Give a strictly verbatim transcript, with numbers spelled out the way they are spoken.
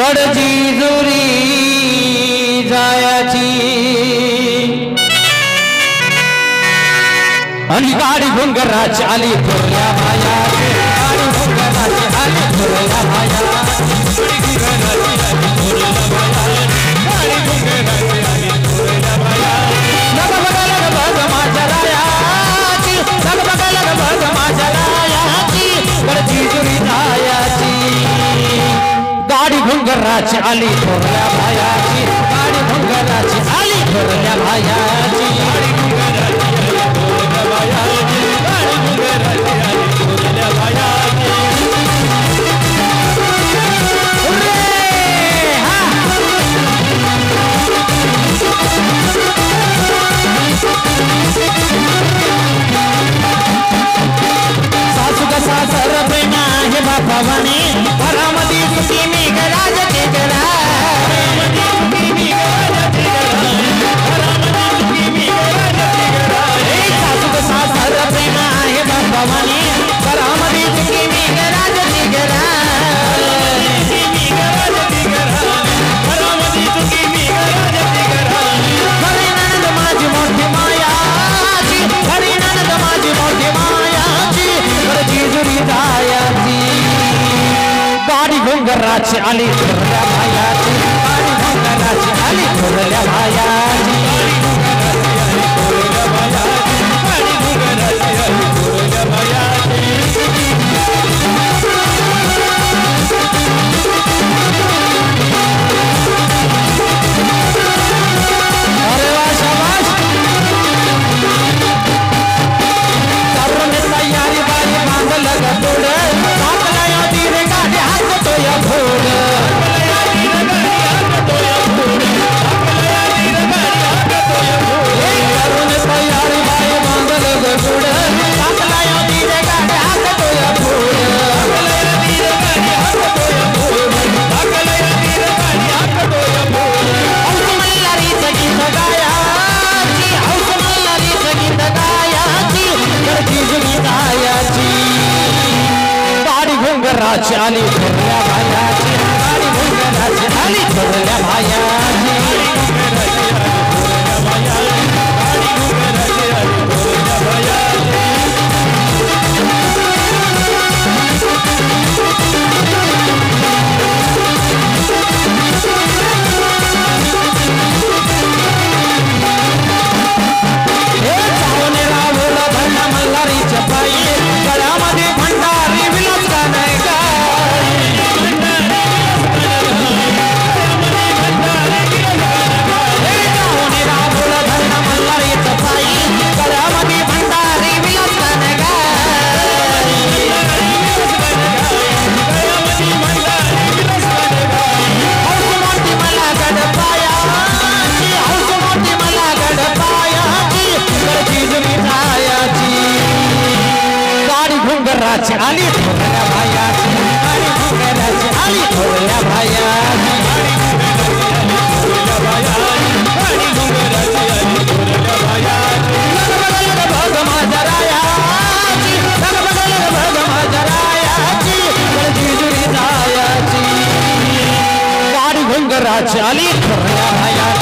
गडजिजुरी जायाची आणि गाडी घुंगराची आली थोरल्या बाया गाडी घुंगराची आली थोरल्या बाया गाडी घुंगराची आली थोरल्या बाया गाडी घुंगराची आली थोरल्या बाया नग बघायला बघ माझ्या रायाची नग बघायला बघ माझ्या रायाची गडजिजुरी जायाची गाडी घुंगराची आली थोरल्या बायाची गाडी घुंगराची आली थोरल्या बायाची गाडी घुंगराची आली थोरल्या बायाची गाडी घुंगराची आली थोरल्या बायाची सासू का सासर प्रेमा हे बापावाने घरामध्ये सुखी मी गराज के गरा घरामध्ये सुखी मी गराज के गरा घरामध्ये सुखी मी गराज के गरा हे सासू का सासर प्रेमा हे बापावाने घरामध्ये सुखी मी गराज के गरा घरामध्ये सुखी मी गराज के गरा घरामध्ये सुखी मी गराज के गरा घरी नंद माझी मोठी मायाची घरी नंद माझी मोठी मायाची गडजिजुरी जायाची गाडी घुंगराची आली थोरल्या बायाची गाडी घुंगराची आली थोरल्या बायाची गाडी घुंगराची आली थोरल्या बायाची गाडी घुंगराची आली थोरल्या बायाची अरे वा शाबाश तरुण तयारी बाई बांधल ग तोड आपला या धीर गाडी हात तो या फोड आपला या धीर गाडी हात तो या फोड आपला या धीर गाडी हात तो या फोड तरुण तयारी बाई बांधल ग तोड आपला या धीर गाडी हात तो या फोड आपला या धीर गाडी हात तो या फोड आपला या धीर गाडी हात तो या फोड हौस मल्हारी संगीत गायाची हौस मल्हारी संगीत गायाची गडजिजुरी जायाची गाडी घुंगराची आली थोरल्या बायाची गाडी घुंगराची आली थोरल्या बायाची गाडी घुंगराची आली थोरल्या बायाची गाडी घुंगराची आली थोरल्या बायाची हे चावणे राहुल भंडा मल्हारीच्या पायी गळ्यामध्ये भंडारी विलास का नाही हे चावणे राहुल भंडा मल्हारीच्या पायी गळ्यामध्ये भंडारी विलास का नाही हौस मोठी मला गड पायाची हौस मोठी मला गड पायाची गडजिजुरी जायाची गाडी घुंगराची आली थोरल्या बायाची गाडी घुंगराची आली थोरल्या बायाची गाडी घुंगराची आली थोरल्या बायाची गाडी घुंगराची आली थोरल्या बायाची नग बघायला बघ माझ्या रायाची नग बघायला बघ माझ्या रायाची गडजिजुरी जायाची गाडी घुंगराची आली थोरल्या बायाची